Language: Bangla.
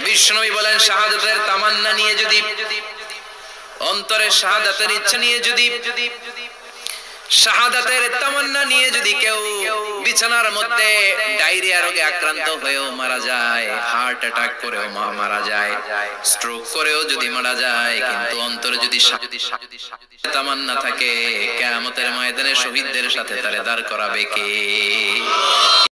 বিশ্বনবী বলেন শাহাদাতের তামান্না নিয়ে যদি, অন্তরে শাহাদাতের ইচ্ছা নিয়ে যদি, শাহাদাতের তামান্না নিয়ে যদি কেউ বিছানার মধ্যে ডায়রিয়া রোগে আক্রান্ত হয়েও মারা যায়, হার্ট অ্যাটাক করেও মারা যায়, স্ট্রোক করেও যদি মারা যায়, কিন্তু অন্তরে যদি তামান্না থাকে, কিয়ামতের ময়দানে শহীদদের সাথে তারে দাঁড় করাবে কে?